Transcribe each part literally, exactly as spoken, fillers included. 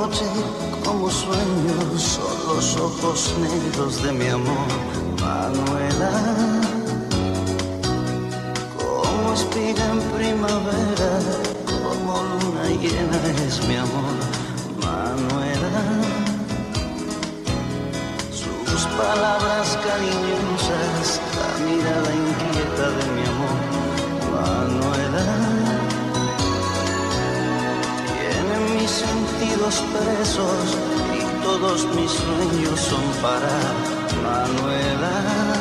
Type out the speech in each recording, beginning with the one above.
noche, como sueños, son los ojos negros de mi amor, Manuela. Como espiga en primavera, como luna llena es mi amor, Manuela. Sus palabras cariñosas, la mirada inquieta de mi amor, Manuela. Tienen mis sentidos presos y todos mis sueños son para Manuela.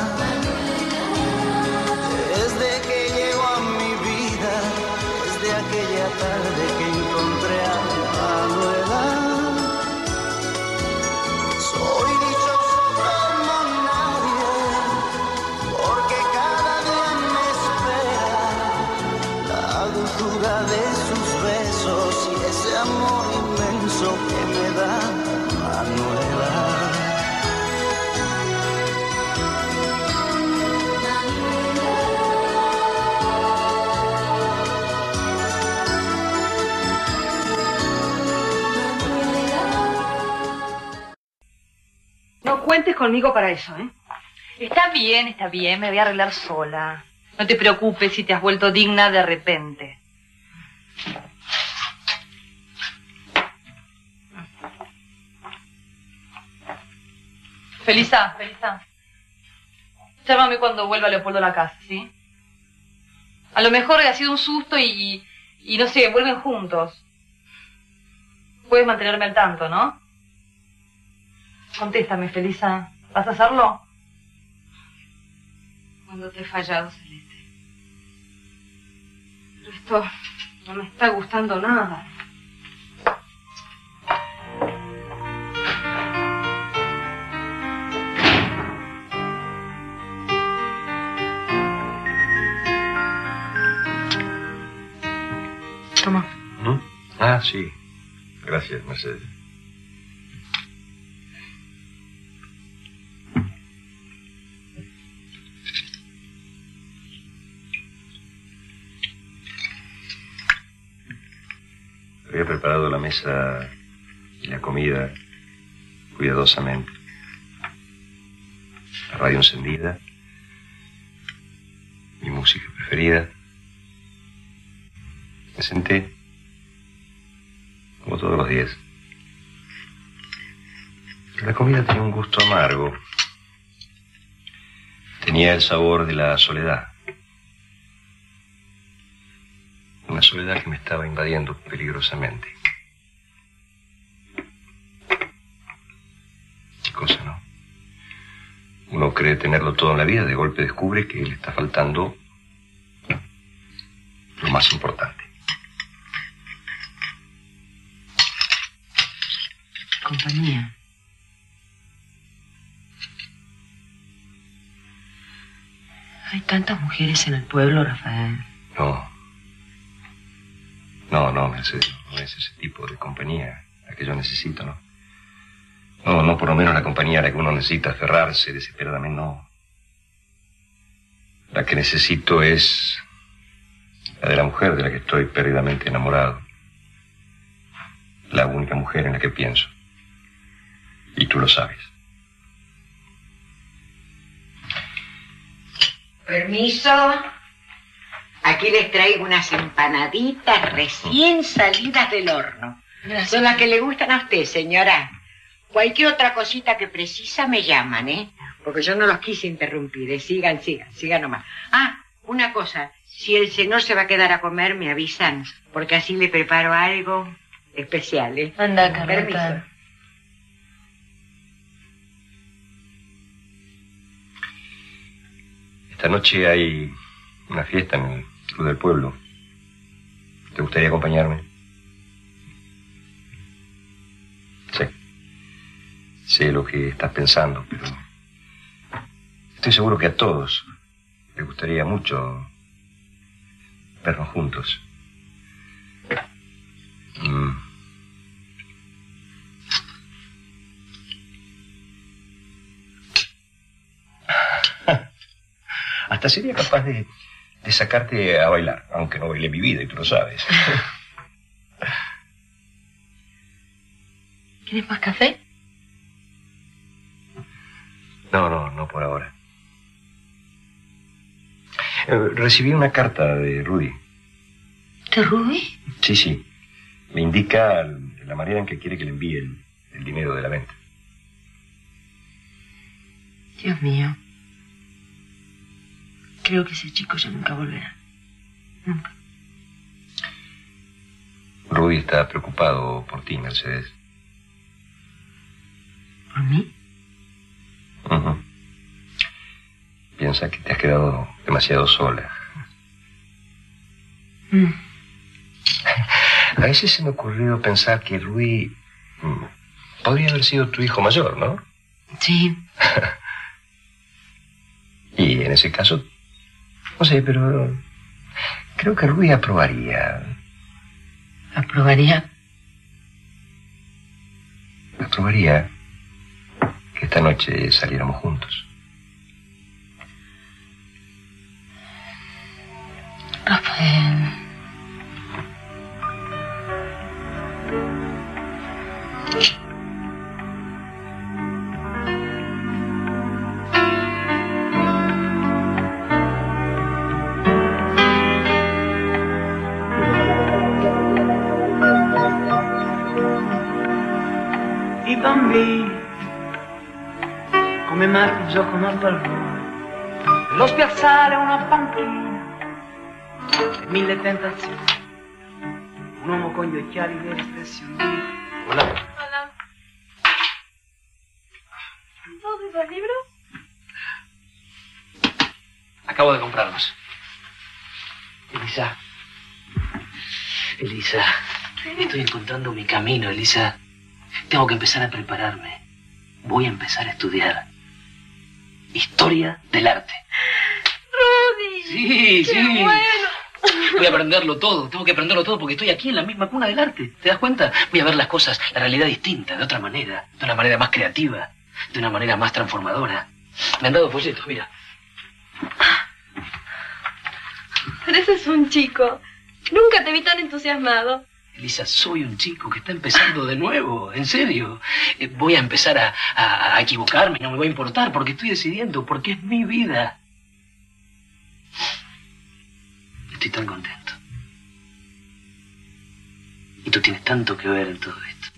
Desde que llegó a mi vida, desde aquella tarde que encontré a Manuela, soy dichoso como nadie, porque cada día me espera la dulzura de sus besos y ese amor inmenso que me da Manuela. No cuentes conmigo para eso, ¿eh? Está bien, está bien, me voy a arreglar sola. No te preocupes si te has vuelto digna de repente. Felisa, Felisa. Llámame cuando vuelva Leopoldo a la casa, ¿sí? A lo mejor ha sido un susto y, y no sé, vuelven juntos. Puedes mantenerme al tanto, ¿no? Contéstame, Felisa. ¿Vas a hacerlo? Cuando te he fallado, Celeste. Pero esto no me está gustando nada. Toma. ¿Mm? Ah, sí. Gracias, Mercedes. Había preparado la mesa y la comida cuidadosamente. La radio encendida, mi música preferida. Me senté, como todos los días. La comida tenía un gusto amargo. Tenía el sabor de la soledad. Una soledad que me estaba invadiendo peligrosamente. Qué cosa, ¿no? Uno cree tenerlo todo en la vida, de golpe descubre que le está faltando lo más importante. Compañía. Hay tantas mujeres en el pueblo, Rafael. No. No, no, Mercedes, no es ese tipo de compañía la que yo necesito, ¿no? No, no por lo menos la compañía a la que uno necesita aferrarse desesperadamente, no. La que necesito es la de la mujer de la que estoy perdidamente enamorado. La única mujer en la que pienso. Y tú lo sabes. Permiso. Aquí les traigo unas empanaditas recién salidas del horno. Gracias. Son las que le gustan a usted, señora. Cualquier otra cosita que precisa me llaman, ¿eh? Porque yo no los quise interrumpir, ¿eh? Sigan, sigan, sigan nomás. Ah, una cosa. Si el señor se va a quedar a comer, me avisan. Porque así le preparo algo especial, ¿eh? Anda, Carlota. Permiso. Esta noche hay una fiesta en el Club del Pueblo. ¿Te gustaría acompañarme? Sé. Sé lo que estás pensando, pero estoy seguro que a todos les gustaría mucho vernos juntos. Mm. Hasta sería capaz de, de sacarte a bailar, aunque no bailé mi vida y tú lo sabes. ¿Quieres más café? No, no, no por ahora. Eh, recibí una carta de Rudy. ¿De Rudy? Sí, sí. Me indica la manera en que quiere que le envíe el, el dinero de la venta. Dios mío. Creo que ese chico ya nunca volverá. Nunca. Rudy está preocupado por ti, Mercedes. ¿Por mí? Uh-huh. Piensa que te has quedado demasiado sola. Mm. A veces se me ha ocurrido pensar que Rudy mm, podría haber sido tu hijo mayor, ¿no? Sí. Y en ese caso, no sé, pero creo que Rudy aprobaría. ¿Aprobaría? Aprobaría que esta noche saliéramos juntos. Rafael. I bambini, come matti giocano al pallone, lo spiazzale è una panchina, e mille tentazioni, un uomo con gli occhiali veri espressioni. Hola. Hola. ¿Todos esos libros? Acabo de comprarlos. Elisa. Elisa. Estoy encontrando mi camino, Elisa. Tengo que empezar a prepararme. Voy a empezar a estudiar historia del arte. ¡Rudy! Sí, ¡Qué sí. bueno! Voy a aprenderlo todo. Tengo que aprenderlo todo porque estoy aquí en la misma cuna del arte. ¿Te das cuenta? Voy a ver las cosas, la realidad distinta, de otra manera. De una manera más creativa. De una manera más transformadora. Me han dado folletos, mira. Pareces un chico. Nunca te vi tan entusiasmado. Elisa, soy un chico que está empezando de nuevo, en serio. Eh, voy a empezar a, a, a equivocarme, no me va a importar, porque estoy decidiendo, porque es mi vida. Estoy tan contento. Y tú tienes tanto que ver en todo esto.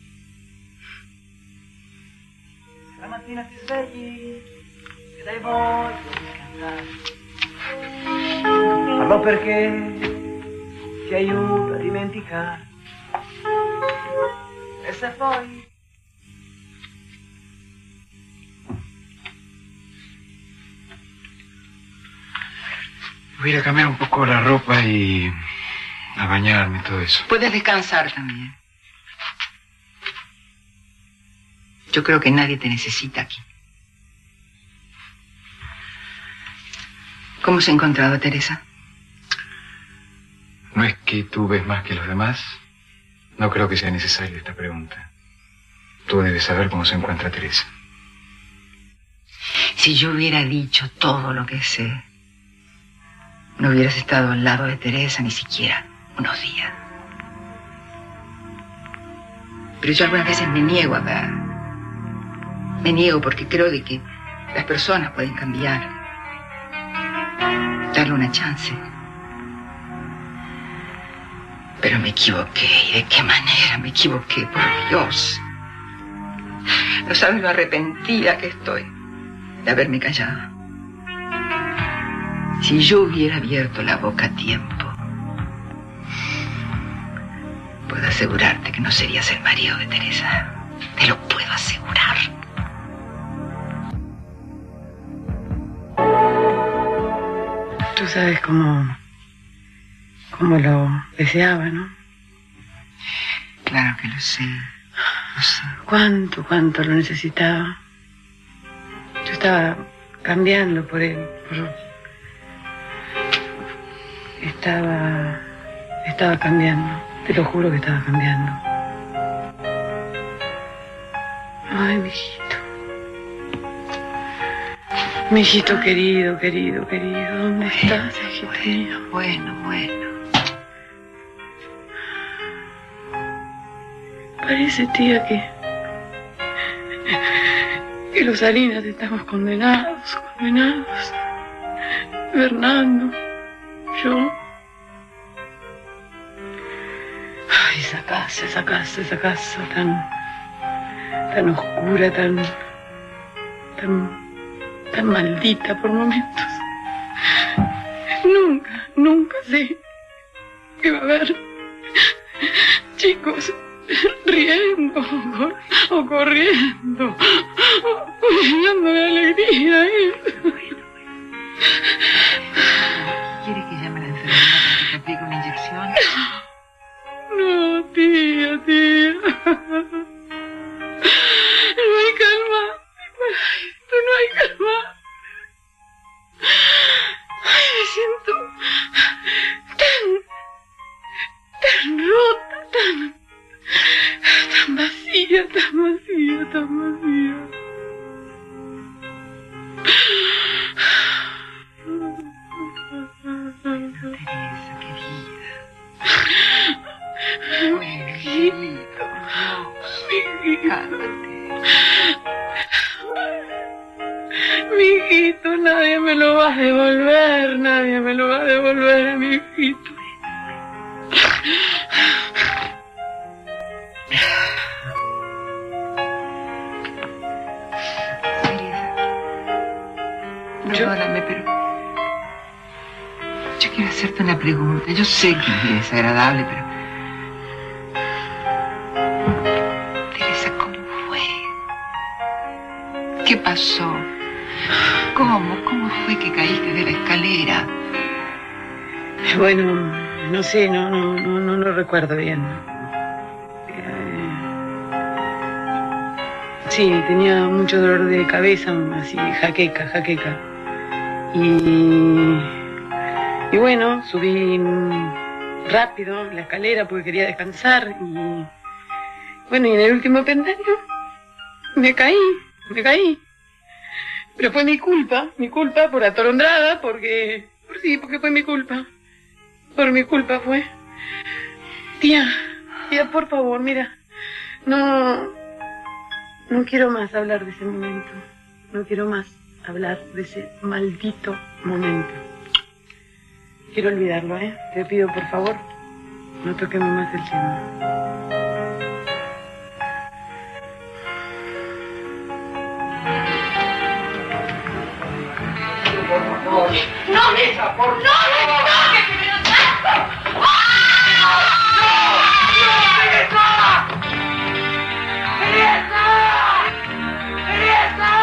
La mattina ti svegli ed hai voglia di cantare. Parlo perché ti aiuta a dimenticare. E se poi voy a ir a cambiar un poco la ropa y a bañarme y todo eso. Puedes descansar también. Yo creo que nadie te necesita aquí. ¿Cómo se ha encontrado Teresa? No es que tú ves más que los demás. No creo que sea necesaria esta pregunta. Tú debes saber cómo se encuentra Teresa. Si yo hubiera dicho todo lo que sé, no hubieras estado al lado de Teresa ni siquiera unos días. Pero yo algunas veces me niego a ver. Me niego porque creo de que las personas pueden cambiar. Darle una chance. Pero me equivoqué. ¿Y de qué manera me equivoqué? Por Dios. No sabes lo arrepentida que estoy de haberme callado. Si yo hubiera abierto la boca a tiempo, puedo asegurarte que no serías el marido de Teresa. Te lo puedo asegurar. Tú sabes cómo, cómo lo deseaba, ¿no? Claro que lo sé. Lo sé. Cuánto, cuánto lo necesitaba. Yo estaba cambiando por él. Por... Estaba... Estaba cambiando. Te lo juro que estaba cambiando. Ay, mijito. Mijito querido, querido, querido. ¿Dónde estás, hijito mío? Bueno, bueno. Parece, tía, que... que los Salinas estamos condenados, condenados. Fernando, yo. Ay, esa casa, esa casa, esa casa tan, tan oscura, tan, tan, tan maldita por momentos. Nunca, nunca sé que va a haber chicos riendo o, o corriendo o llenando de alegría. ¿eh? ¿Quiere que llame a la enfermera para que te aplique una inyección? No, tía, tía. No hay calma. Esto no hay calma. Ay, me siento tan, tan rota, tan, tan vacía, tan vacía, tan vacía. Teresa, querida. Mijito, mijito. Mijito, nadie me lo va a devolver, nadie me lo va a devolver, mijito. Perdóname, pero yo quiero hacerte una pregunta. Yo sé que es desagradable, pero... Teresa, ¿cómo fue? ¿Qué pasó? ¿Cómo? ¿Cómo fue que caíste de la escalera? Bueno, no sé, no, no, no, no lo recuerdo bien. Eh, sí, tenía mucho dolor de cabeza, así, jaqueca, jaqueca. Y, y bueno, subí rápido la escalera porque quería descansar y bueno, y en el último peldaño me caí, me caí. Pero fue mi culpa, mi culpa por atolondrada, porque, por sí, porque fue mi culpa. Por mi culpa fue. Tía, tía, por favor, mira, no, no quiero más hablar de ese momento, no quiero más hablar de ese maldito momento. Quiero olvidarlo, ¿eh? Te pido, por favor, no toquemos más el tema. ¡No! ¡Teresa, por favor! ¡No! ¡No! ¡Que me lo saco! ¡No! ¡No! ¡Teresa! ¡Teresa! ¡Teresa!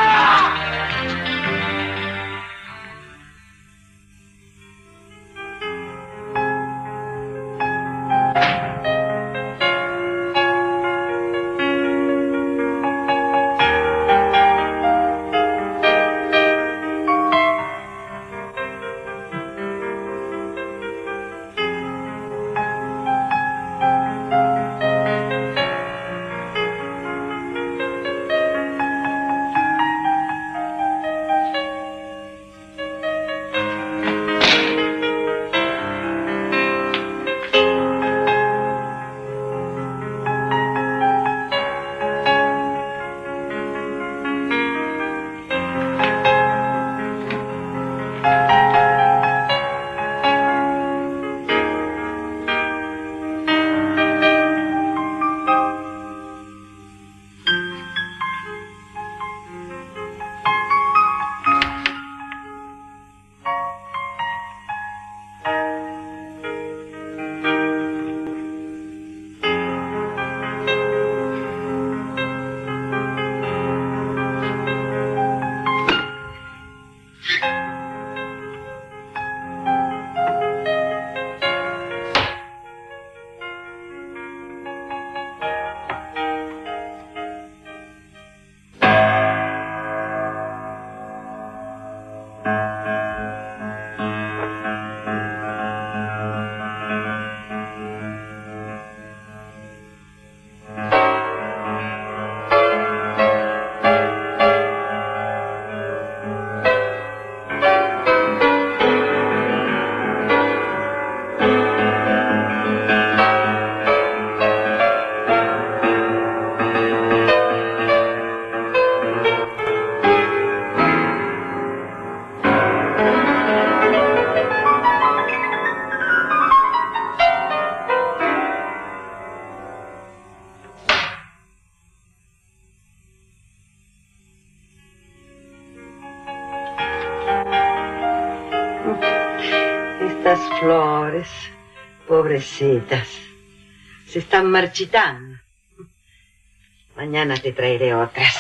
flores, pobrecitas, se están marchitando. Mañana te traeré otras.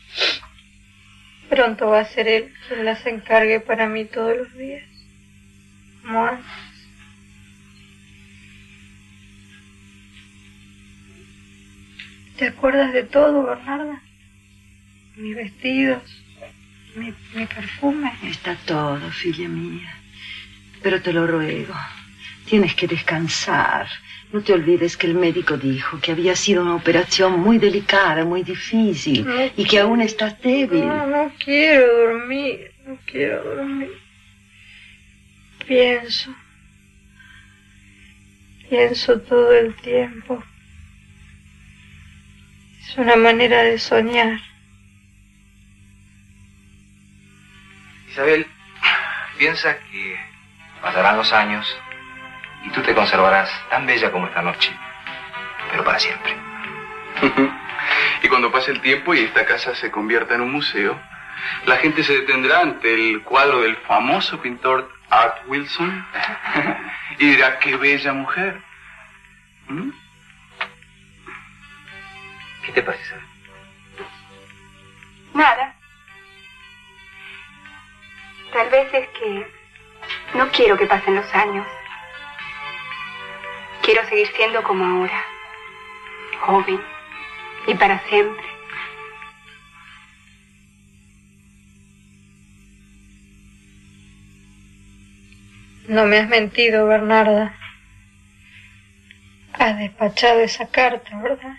Pronto va a ser él quien las encargue para mí todos los días, como antes. ¿Te acuerdas de todo, Bernarda? Mis vestidos, mi, mi perfume. Está todo, filla mía. Pero te lo ruego, tienes que descansar. No te olvides que el médico dijo que había sido una operación muy delicada, muy difícil, no, y que aún estás débil. No, no quiero dormir, no quiero dormir. Pienso, pienso todo el tiempo. Es una manera de soñar. Isabel, piensa que pasarán los años y tú te conservarás tan bella como esta noche, pero para siempre. Y cuando pase el tiempo y esta casa se convierta en un museo, la gente se detendrá ante el cuadro del famoso pintor Art Wilson y dirá, qué bella mujer. ¿Mm? ¿Qué te pasa, Isabel? Nada. Tal vez es que no quiero que pasen los años. Quiero seguir siendo como ahora, joven y para siempre. No me has mentido, Bernarda. Has despachado esa carta, ¿verdad?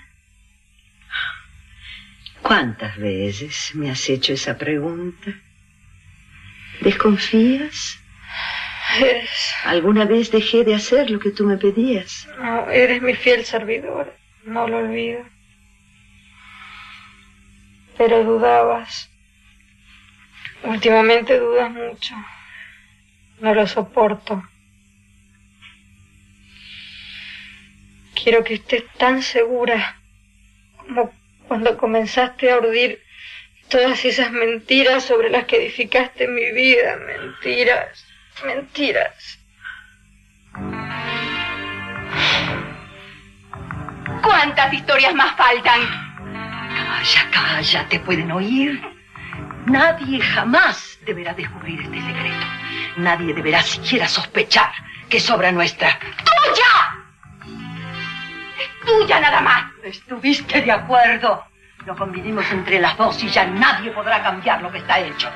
¿Cuántas veces me has hecho esa pregunta? ¿Desconfías? Eres... ¿Alguna vez dejé de hacer lo que tú me pedías? No, eres mi fiel servidor, no lo olvido. Pero dudabas. Últimamente dudas mucho. No lo soporto. Quiero que estés tan segura como cuando comenzaste a urdir todas esas mentiras sobre las que edificaste mi vida. Mentiras, mentiras. ¿Cuántas historias más faltan? Calla, calla, ¿te pueden oír? Nadie jamás deberá descubrir este secreto. Nadie deberá siquiera sospechar que es obra nuestra. ¡Tuya! ¡Es tuya nada más! Estuviste de acuerdo. Lo convinimos entre las dos y ya nadie podrá cambiar lo que está hecho.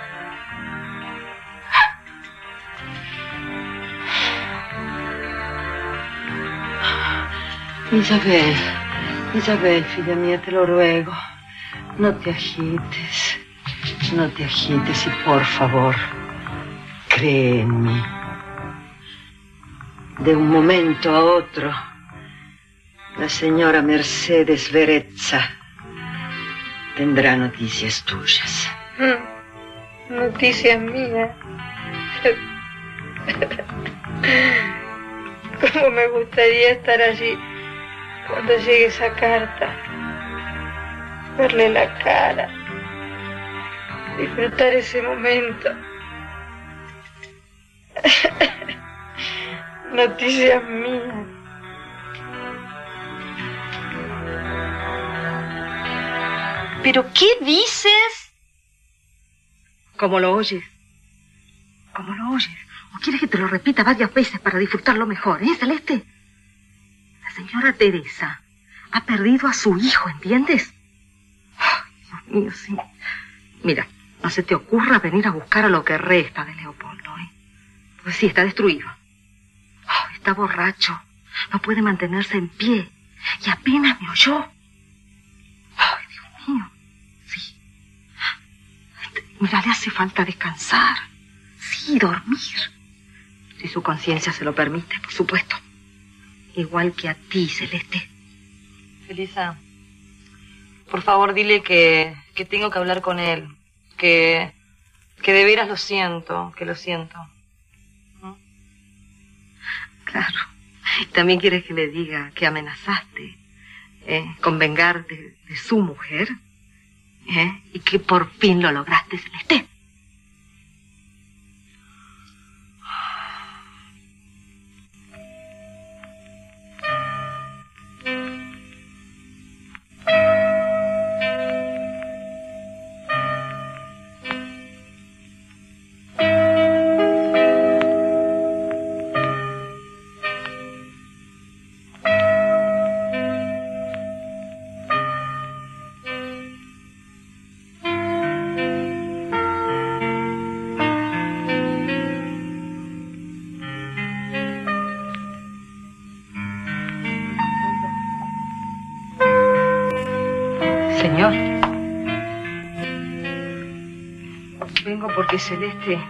Isabel, Isabel, filla mía, te lo ruego. No te agites. No te agites y por favor, cree en mí. De un momento a otro, la señora Mercedes Verezza tendrá noticias tuyas. Mm, noticias mías. Cómo me gustaría estar allí cuando llegue esa carta. Verle la cara. Disfrutar ese momento. Noticias mías. ¿Pero qué dices? ¿Cómo lo oyes? ¿Cómo lo oyes? ¿O quieres que te lo repita varias veces para disfrutarlo mejor, eh, Celeste? La señora Teresa ha perdido a su hijo, ¿entiendes? Ay, Dios mío, sí. Mira, no se te ocurra venir a buscar a lo que resta de Leopoldo, ¿eh? Pues sí, está destruido. Oh, está borracho. No puede mantenerse en pie. Y apenas me oyó. Ay, Dios mío. Sí. Mira, le hace falta descansar. Sí, dormir. Si su conciencia se lo permite, por supuesto. Igual que a ti, Celeste. Elisa, por favor, dile que, que tengo que hablar con él. Que, que de veras lo siento, que lo siento. ¿Mm? Claro. También quieres que le diga que amenazaste eh, con vengarte de, de su mujer, ¿eh? Y que por fin lo lograste, Celeste. vengo porque Celeste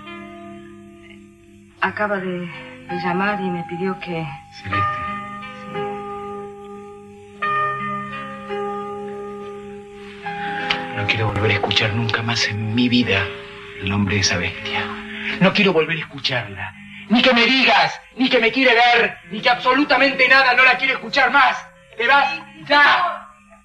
acaba de, de llamar y me pidió que... Celeste. No quiero volver a escuchar nunca más en mi vida el nombre de esa bestia. No quiero volver a escucharla. Ni que me digas, ni que me quiere ver, ni que absolutamente nada, no la quiero escuchar más. ¡Te vas ya!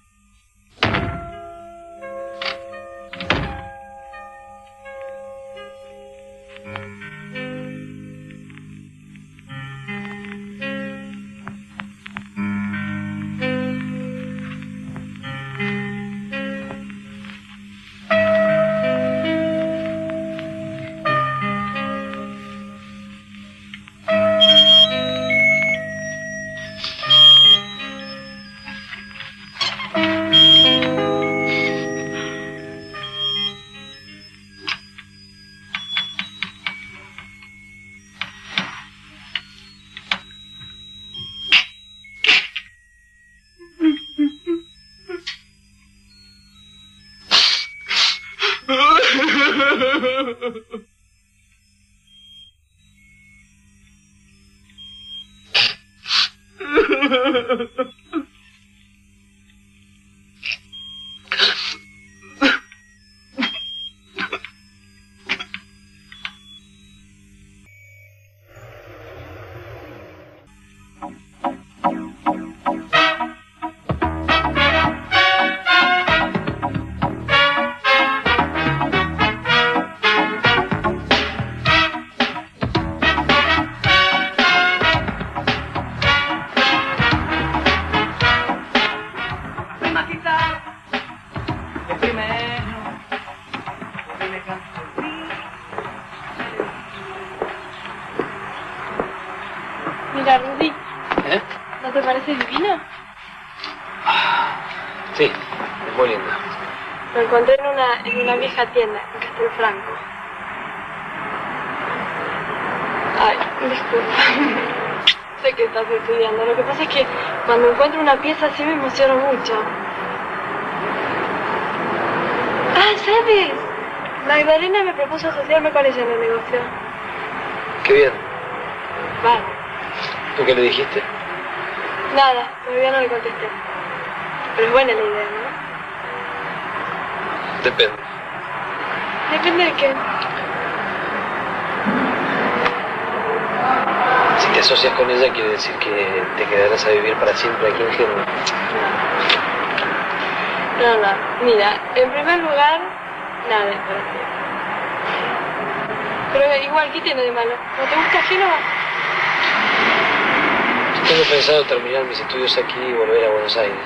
Mira, Rudy. ¿Eh? ¿No te parece divina? Sí, es muy linda. Lo encontré en una, en una vieja tienda, en Castelfranco. Ay, disculpa. Sé que estás estudiando. Lo que pasa es que cuando encuentro una pieza así me emociono mucho. Ah, ¿sabes? Magdalena me propuso asociarme con ella en el negocio. Qué bien. Vale. ¿Tú qué le dijiste? Nada, todavía no le contesté. Pero es buena la idea, ¿no? Depende. ¿Depende de qué? Si te asocias con ella, quiere decir que te quedarás a vivir para siempre aquí en Génova. No, no. Mira, en primer lugar, nada es para siempre. Pero igual, ¿qué tiene de malo? ¿No te gusta Génova? Tengo pensado terminar mis estudios aquí y volver a Buenos Aires.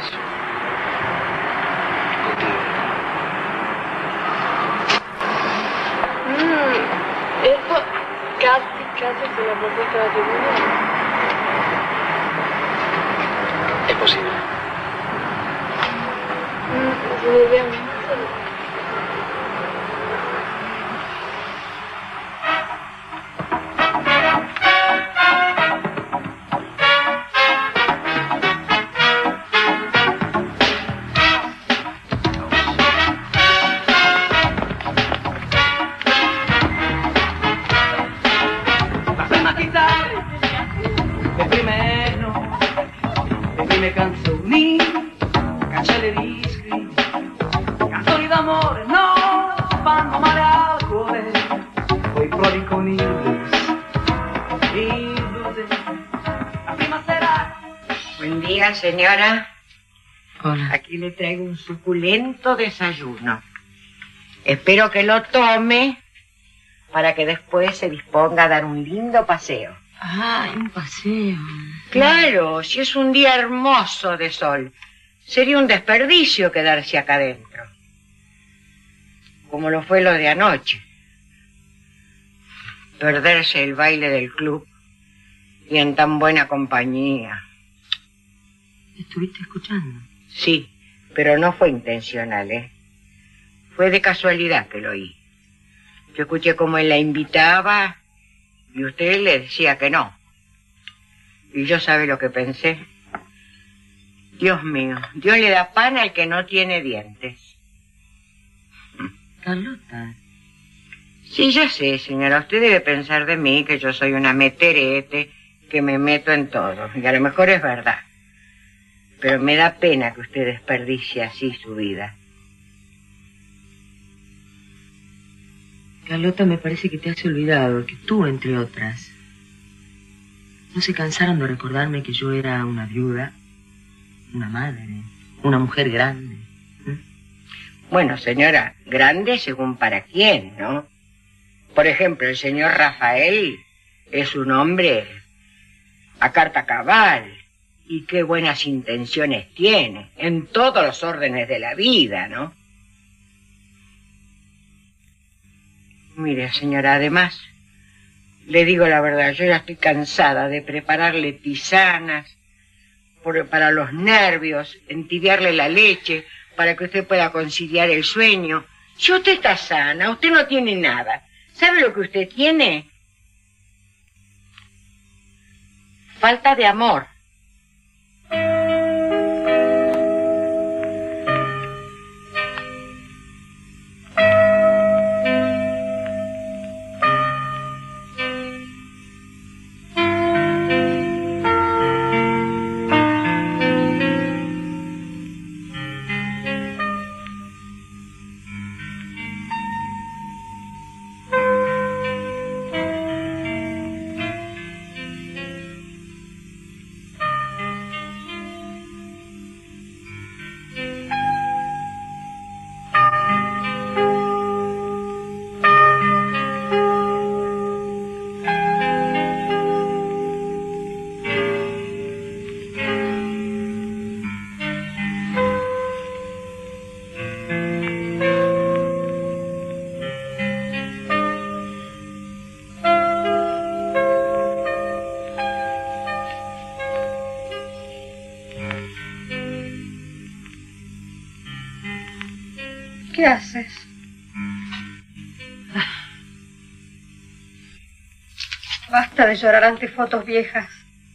Contigo. Mmm, esto casi, casi es una propuesta de matrimonio. Es posible. Mmm, es una idea muy interesante. Señora, hola. Aquí le traigo un suculento desayuno. Espero que lo tome para que después se disponga a dar un lindo paseo. Ah, un paseo. Claro, si es un día hermoso de sol, sería un desperdicio quedarse acá adentro. Como lo fue lo de anoche. Perderse el baile del club y en tan buena compañía. ¿Estuviste escuchando? Sí, pero no fue intencional, ¿eh? Fue de casualidad que lo oí. Yo escuché cómo él la invitaba y usted le decía que no. Y yo sabe lo que pensé. Dios mío, Dios le da pan al que no tiene dientes. Carlota. Sí, yo sé, señora. Usted debe pensar de mí que yo soy una meterete, que me meto en todo. Y a lo mejor es verdad. Pero me da pena que usted desperdicie así su vida. Carlota, me parece que te has olvidado que tú, entre otras, no se cansaron de recordarme que yo era una viuda, una madre, una mujer grande. ¿Mm? Bueno, señora, grande según para quién, ¿no? Por ejemplo, el señor Rafael es un hombre a carta cabal y qué buenas intenciones tiene en todos los órdenes de la vida, ¿no? Mire, señora, además, le digo la verdad, yo ya estoy cansada de prepararle tisanas por, para los nervios, entibiarle la leche para que usted pueda conciliar el sueño. Si usted está sana, usted no tiene nada. ¿Sabe lo que usted tiene? Falta de amor. ¿Qué haces? Basta de llorar ante fotos viejas.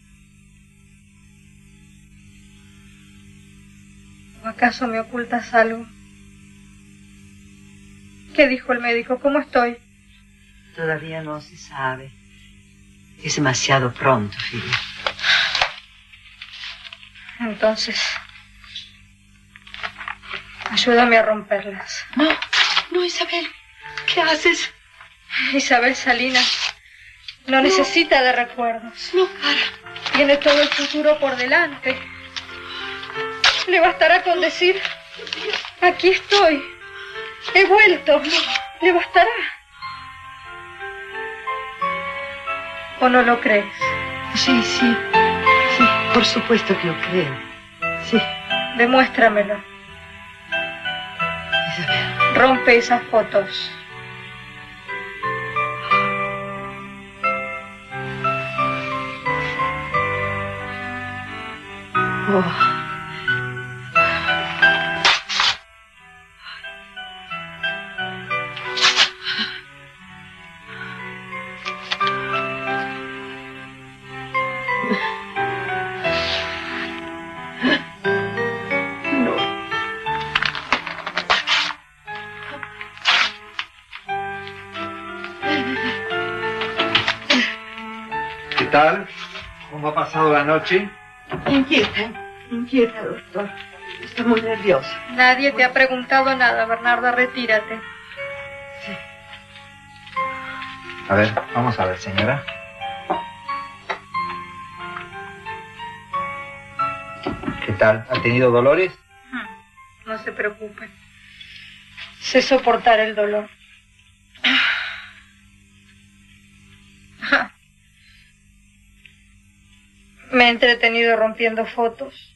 ¿O acaso me ocultas algo? ¿Qué dijo el médico? ¿Cómo estoy? Todavía no se sabe. Es demasiado pronto, Filia. Entonces, ayúdame a romperlas. No, no, Isabel. ¿Qué haces? Isabel Salinas no, no necesita de recuerdos. No, cara. Tiene todo el futuro por delante. Le bastará con decir, aquí estoy, he vuelto. Le bastará. ¿O no lo crees? Sí, sí, sí, por supuesto que lo creo. Sí. Demuéstramelo. Isabel. Rompe esas fotos. Oh. ¿Qué tal? ¿Cómo ha pasado la noche? Inquieta, inquieta, doctor. Está muy nerviosa. Nadie te ha preguntado nada, Bernarda, retírate. Sí. A ver, vamos a ver, señora. ¿Qué tal? ¿Ha tenido dolores? No se preocupe. Sé soportar el dolor. Me he entretenido rompiendo fotos.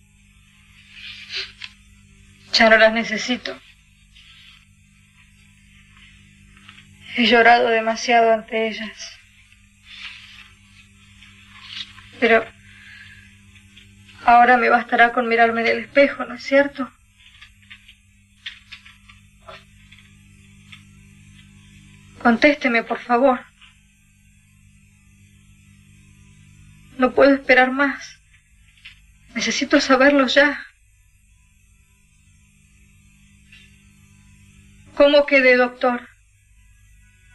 Ya no las necesito. He llorado demasiado ante ellas. Pero ahora me bastará con mirarme en el espejo, ¿no es cierto? Contésteme, por favor. No puedo esperar más. Necesito saberlo ya. ¿Cómo quedé, doctor?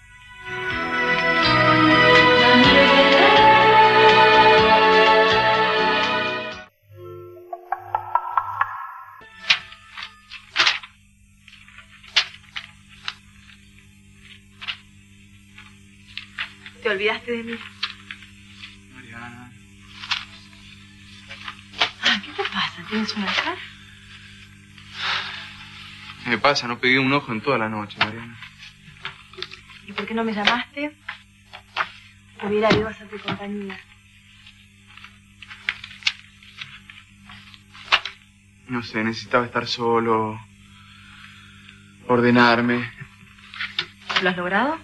te olvidaste de mí. Mariana. Ah, ¿qué te pasa? ¿Tienes una cara? ¿Qué me pasa? No pegué un ojo en toda la noche, Mariana. ¿Y por qué no me llamaste? Hubiera ido a hacerte compañía. No sé, necesitaba estar solo, ordenarme. ¿Lo has logrado?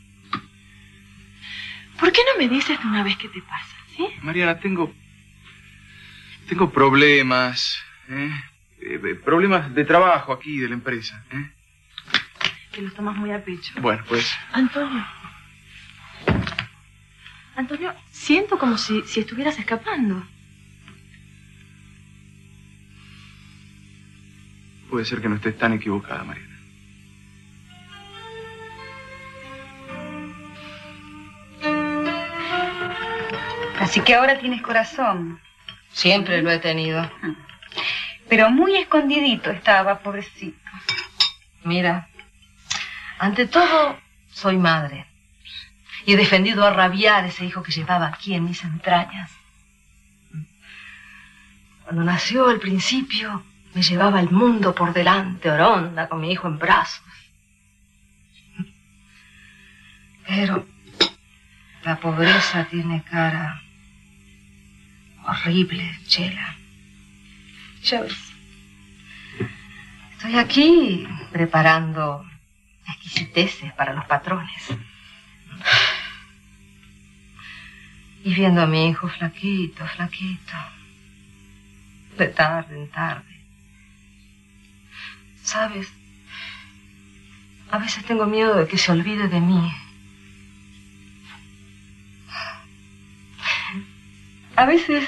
¿Por qué no me dices de una vez qué te pasa, sí? Mariana, tengo... Tengo problemas, ¿eh? Eh, problemas de trabajo aquí, de la empresa, ¿eh? Que los tomas muy a pecho. Bueno, pues... Antonio. Antonio, siento como si, si estuvieras escapando. Puede ser que no estés tan equivocada, Mariana. Así que ahora tienes corazón. Siempre lo he tenido. Pero muy escondidito estaba, pobrecito. Mira, ante todo, soy madre. Y he defendido a rabiar ese hijo que llevaba aquí en mis entrañas. Cuando nació al principio, me llevaba el mundo por delante, oronda, con mi hijo en brazos. Pero la pobreza tiene cara horrible, Chela. Ya ves. Estoy aquí preparando exquisiteces para los patrones. Y viendo a mi hijo flaquito, flaquito. De tarde en tarde. ¿Sabes? A veces tengo miedo de que se olvide de mí. A veces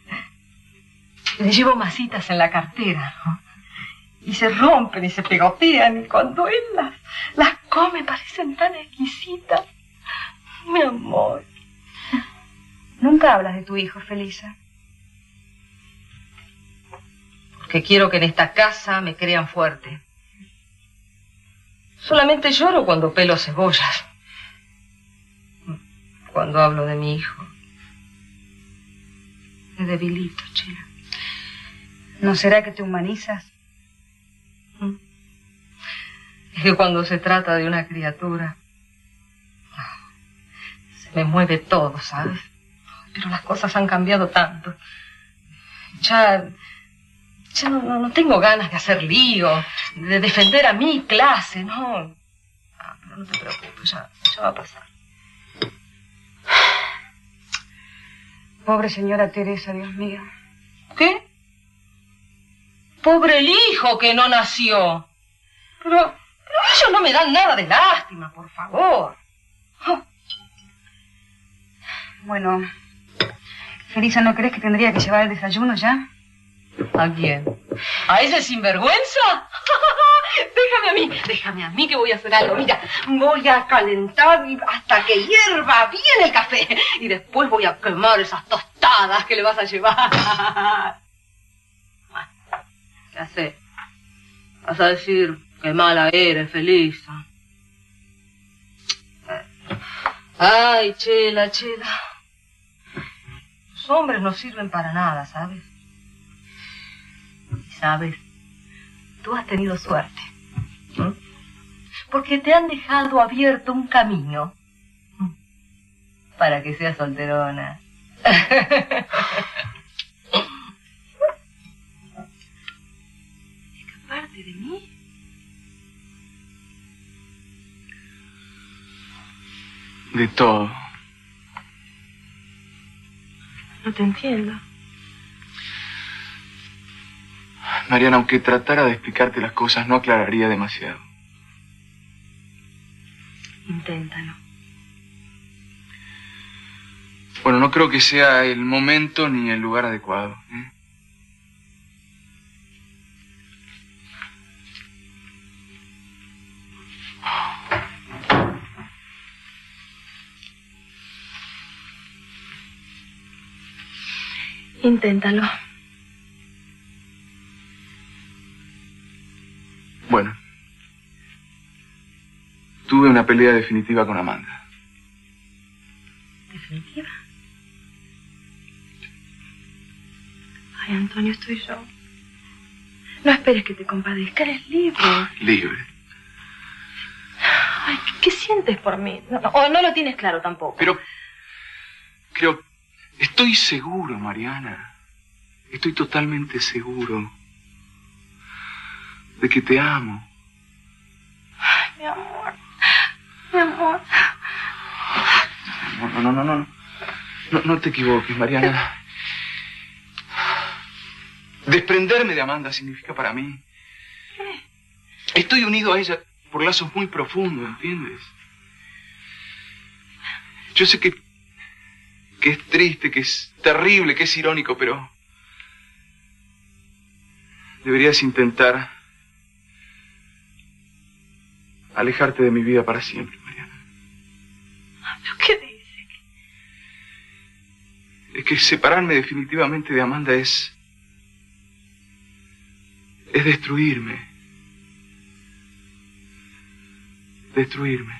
le llevo masitas en la cartera, ¿no? Y se rompen y se pegotean, y cuando él las, las come parecen tan exquisitas. Mi amor. Nunca hablas de tu hijo, Felisa. Porque quiero que en esta casa me crean fuerte. Solamente lloro cuando pelo cebollas. Cuando hablo de mi hijo. Me debilito, Chela. ¿No será que te humanizas? Es que cuando se trata de una criatura, se me mueve todo, ¿sabes? Pero las cosas han cambiado tanto. Ya, ya no, no, no tengo ganas de hacer lío, de defender a mi clase, ¿no? Ah, pero no te preocupes, ya, ya va a pasar. Pobre señora Teresa, Dios mío. ¿Qué? Pobre el hijo que no nació. Pero, pero ellos no me dan nada de lástima, por favor. Oh. Bueno, Felisa, ¿no crees que tendría que llevar el desayuno ya? ¿A quién? ¿A ese sinvergüenza? Déjame a mí, déjame a mí que voy a hacer algo. Mira, voy a calentar hasta que hierva bien el café. Y después voy a quemar esas tostadas que le vas a llevar. Ya sé. Vas a decir que mala eres, Felisa. Ay, Chela, Chela. Los hombres no sirven para nada, ¿sabes? Y sabes, tú has tenido suerte. ¿Mm? Porque te han dejado abierto un camino. ¿Mm? Para que seas solterona. ¿Escaparte de mí? De todo. No te entiendo. Mariana, aunque tratara de explicarte las cosas, no aclararía demasiado. Inténtalo. Bueno, no creo que sea el momento ni el lugar adecuado, ¿eh? Inténtalo. Bueno. Tuve una pelea definitiva con Amanda. definitiva? Ay, Antonio, estoy yo. No esperes que te compadezca, eres libre. Libre. Ay, ¿qué sientes por mí? No, no, o no lo tienes claro tampoco. Pero, creo, estoy seguro, Mariana. Estoy totalmente seguro de que te amo. Ay, mi amor. Mi amor. No, no, no, no. No, no te equivoques, Mariana. Desprenderme de Amanda significa para mí... ¿Qué? Estoy unido a ella por lazos muy profundos, ¿entiendes? Yo sé que... que es triste, que es terrible, que es irónico, pero... deberías intentar... alejarte de mi vida para siempre, Mariana. ¿Qué dices? Es que separarme definitivamente de Amanda es... es destruirme. Destruirme.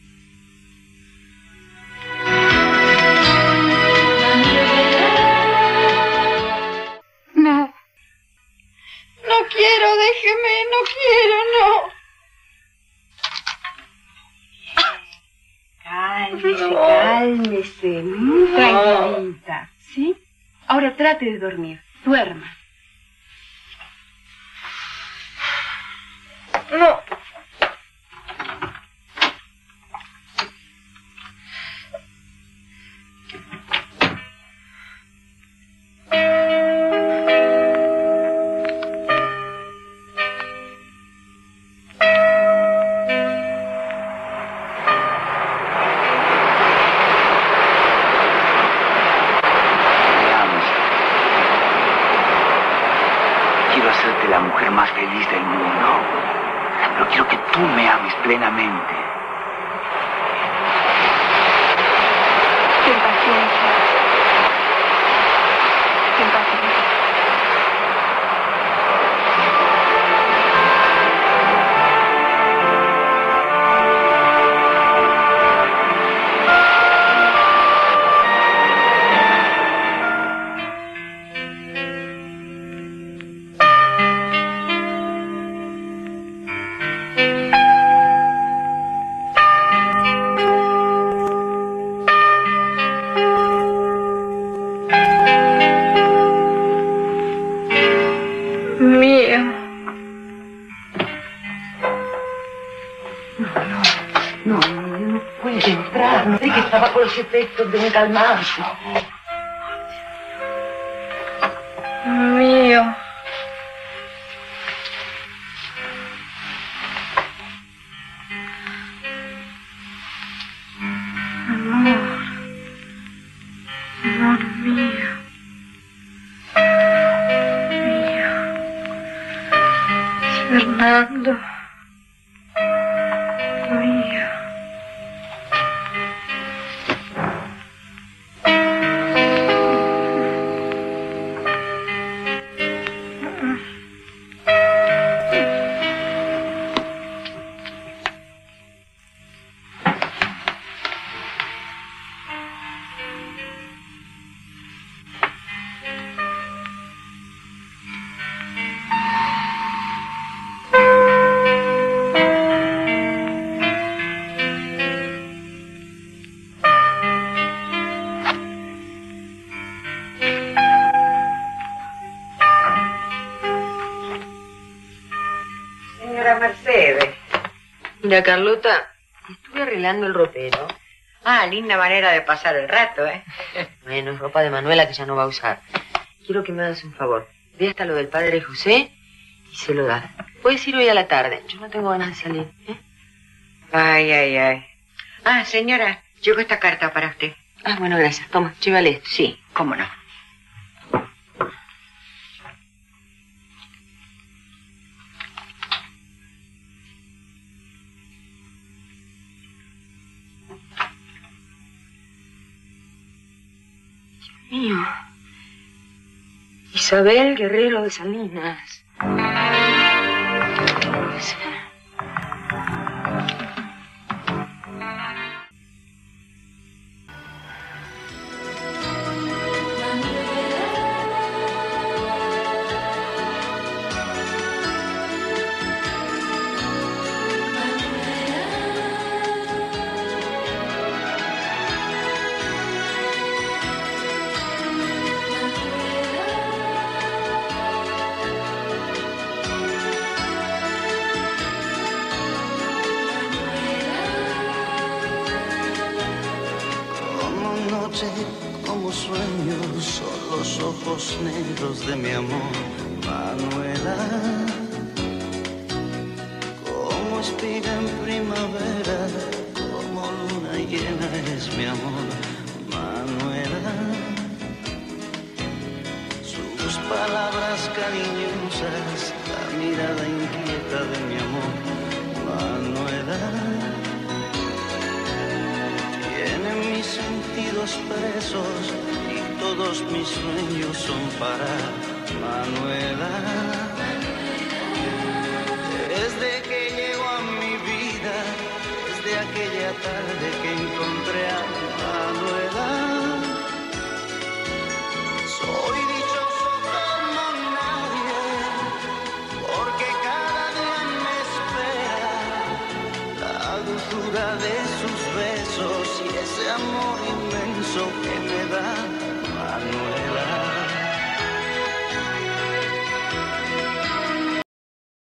No. No quiero, déjeme, no quiero, no. Cálmese, cálmese, muy tranquilita, ¿sí? Ahora trate de dormir, duerma. No. Quiero hacerte la mujer más feliz del mundo. Pero quiero que tú me ames plenamente. Ten paciencia. Ten paciencia. Mío. No, no, no puede entrar. No sé que estaba con los efectos de un calmante. Mío. Amor. Amor mío. Mío. Fernando. Mío. Señora Mercedes. Mira, Carlota, estuve arreglando el ropero. Ah, linda manera de pasar el rato, ¿eh? Bueno, es ropa de Manuela que ya no va a usar. Quiero que me hagas un favor. Ve hasta lo del padre José y se lo das. Puedes ir hoy a la tarde. Yo no tengo ganas de salir, ¿eh? Ay, ay, ay. Ah, señora, llegó esta carta para usted. Ah, bueno, gracias. Toma, llévale esto. Sí, cómo no. Mío. Isabel Guerrero de Salinas. ¿Puede ser? noche como sueño son los ojos negros de mi amor, Manuela. Como espiga en primavera, como luna llena es mi amor, Manuela. Sus palabras cariñosas, la mirada inquieta de mi amor, Manuela. Tienen mis sentidos presos y todos mis sueños son para Manuela. Desde que llegó a mi vida, desde aquella tarde que encontré a Manuela, soy dichoso como nadie, porque cada día me espera la dulzura de sus besos y ese amor inmenso que me da Manuela.